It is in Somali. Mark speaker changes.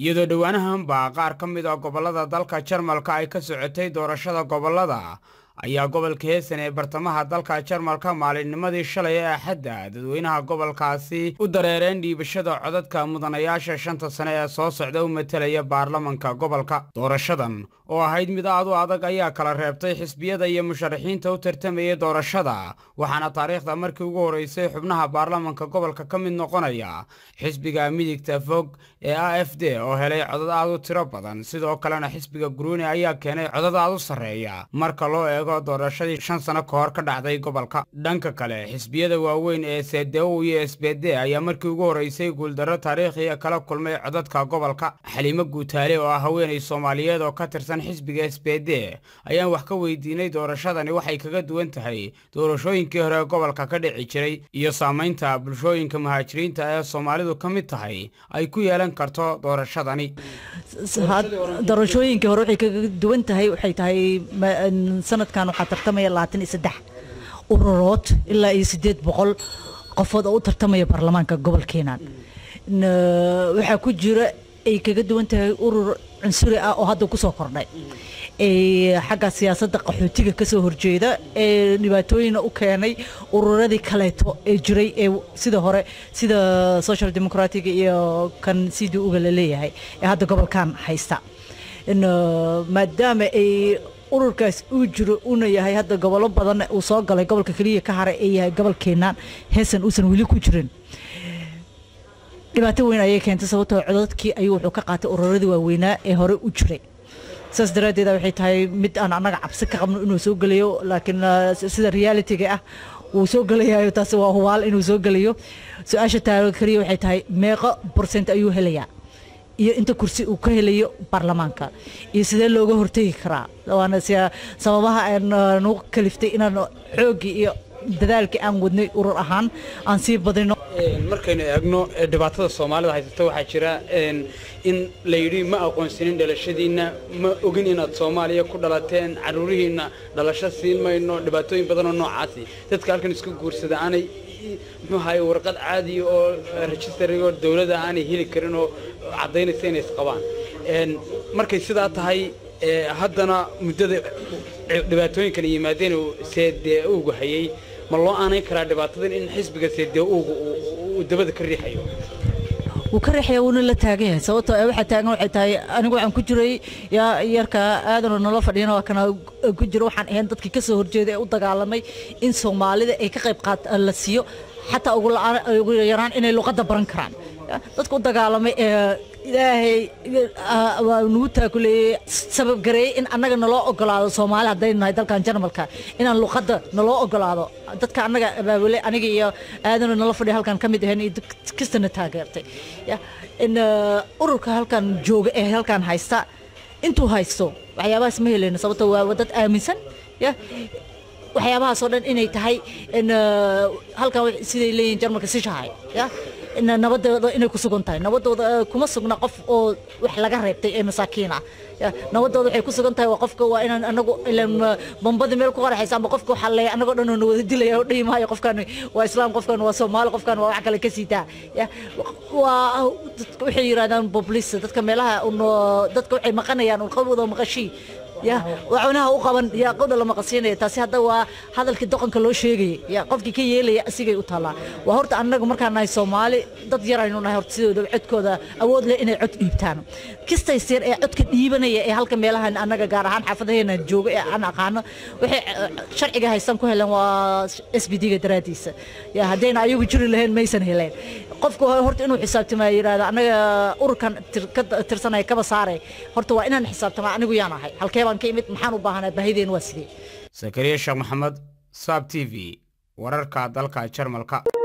Speaker 1: iyadoo dhawaanahan baa qaar ka mid ah gobolada dalka Jarmalka ay ka socotay doorashada gobolada ayaa gobolka Heesan ee bartamaha dalka Jarmalka maalinnimadii shalay ee Axadda dadweynaha gobolkaasi u dareereen dhiibashada codadka mudanayaasha 5 sano ee soo socda u metelaya baarlamaanka gobolka. Doorashadan oo ahayd mid aad u adag ayaa kala reebtay xisbiyada iyo musharaxiinta u tartamaya doorashada, waxaana taariikhda markii ugu horeysay xubnaha baarlamaanka gobolka ka mid noqonaya xisbiga midigta fog ee AFD oo helay codad aad u tiro badan, sidoo kalena xisbiga Grune ayaa keenay codad aad u sareeya marka loo eego doorashadii 5 sano ka hor ka dhacday gobolka. Dhanka kale, xisbiyada waaweyn ee CDU iyo SPD ayaa markii ugu horeysay guuldarro taariikhi ah kala kulmay codadka gobolka. Xaliimo Guutaale oo ah haweeney Soomaaliyeed oo ka tirsan xisbiga SPD ayaan wax ka weydiinay doorashadani waxay kaga duwan tahay doorashooyinkii hore gobolka ka dhici jiray iyo saameynta bulshooyinka muhaajiriinta ee Soomaalidu ka mid tahay ay ku yeelan karto doorashadani.
Speaker 2: doorashooyinkii hore waxay kaga duwan tahay sanadkan waxaa tartamaya 23 ururood ilaa 800 qofood oo u tartamaya baarlamaanka gobolkeena. Waxaa ku jira ay kaga duwan tahay urur cunsuri ah oo hadda ku soo kordhay xagga siyaasadda qaxootiga ka soo horjeeda ee dhibaatooyin u keenay ururadii kaleeto ee jiray ee sida Social Democratic iyo kan CDU uga leeyahay ee hadda gobolkan haysta. maadaama ay ururkaas uu jiro una yahay hadda gobolo badan uu soo galay gobolka kaliya ka haray ee yahay gobolkeena Heesan uusan wali ku jirin. dhibaato weyn ayay keentay sababtoo codadkii ayuu wuxuu ka qaatay ururadii waaweynaa ee hore u jiray. saas daraadeed waxay tahay mid aan anaga cabsi ka qabno inuu soo galayo, laakiin sida reality-ga ah uu soo galayo taas waa hubaal inuu soo galayo. su'aasha taariikh kaliya waxay tahay meeqa % ayuu helayaa iyo inta kursi uu ka helayo baarlamaanka iyo sidee looga hortagi karaa. waana sababaha aan noo kaliftay inaan xoog iyo dadaalka aan wadnay urur ahaan aan sii badino.
Speaker 1: markaynu eegno dhibaatada Soomaalida haysata waxaa jira in la yiri ma aqoonsanin dhalashadiina, ma ogin inaad Soomaaliya ku dhalateen, caruurihiina dhalasho siin mayno, dhibaatooyin badan oo noocaas dadka halkan isku guursada aanay maxay warqad caadi oo register-iga dawladda aanay heli karin oo cadeynaysa inay qabaan. markay sidaa tahay haddana muddada dhibaatooyinkan yimaadeen oo CDU ugu hayay ma loo aanay karaa dhibaatadan in xisbiga CDU uu dabada ka riixayo
Speaker 2: uu ka riixayo uu la taagan yahay sababtoo ah waxa taagan waxay tahay anigu waxaan ku jiray yarka aadan oo nala fadhiyana waa kana ku jiro waxaan ahayn dadkii ka soo horjeeday ee u dagaalamay in Soomaalida ay ka qayb qaataan la siiyo xataa ugu yaraan inay luqadda baran karaan. dadku u dagaalamay ilaahay waa nugu taakuleeyay sabab gareey in annaga naloo ogolaado Soomaali haday nahay dalkan Jarmalka inaan luqadda naloo ogolaado. dadka annaga abaabulay aniga iyo aadan nala fadhiyo halkan kamid ahayn kastana taageertay in ururka halkan jooga ee halkan haysta intuu haysto waxyaabahaas ma helayno sababtoo waa dad aaminsan waxyaabahaas oo dhan inay tahay in halkan siday leeyihiin Jarmalka si shahay in nabadooda inay ku sugan tahay. nabadooda kuma sugna qof oo wax laga reebtay ee masaakiin ah. nabadooda waxay ku sugan tahay waa qofka waa inaan anagu ilaan bombada meel ku qaraxaysa ama qofka waxa leeyahay anagu dhan oo wada dilay oo dhiimaayo qofkan waa islaam, qofkan waa Soomaali, qofkan waa wax kale ka siitaa. waa waxay yiraahdaan populist dadka meelaha dadka waxay maqanayaan qowdooda maqashii وعونها وقبن يا قود لما قصينا تاسي هذا وهذا الكدقن كله شيء يا قف كي يلي أسيجي وطلع وهرت أنك مركان ناي Soomaali dad yar aynu nahay horta sidoo codkooda awood leh inay cod iibtaan kasta isir ee codka dhiibanaya ee halka meelahan anaga gaar ahaan xaafadaheena jooga ee aan aqaano waxay sharciga haysan ku helan waa SPD-ga daraadiisa hadayna ayagu jiri lahayn maysan heleen. qofku horta inuu xisaabtamo yiraahdo anaga ururkan tirsanay kaba saaray horta waa inaan xisaabtamo anigu yaanahay halkee baan ka imid maxaan u baahanahay baahideen waa sidee.
Speaker 1: Zakariya Sheekh Maxamed, SAB TV, wararka dalka Jarmalka.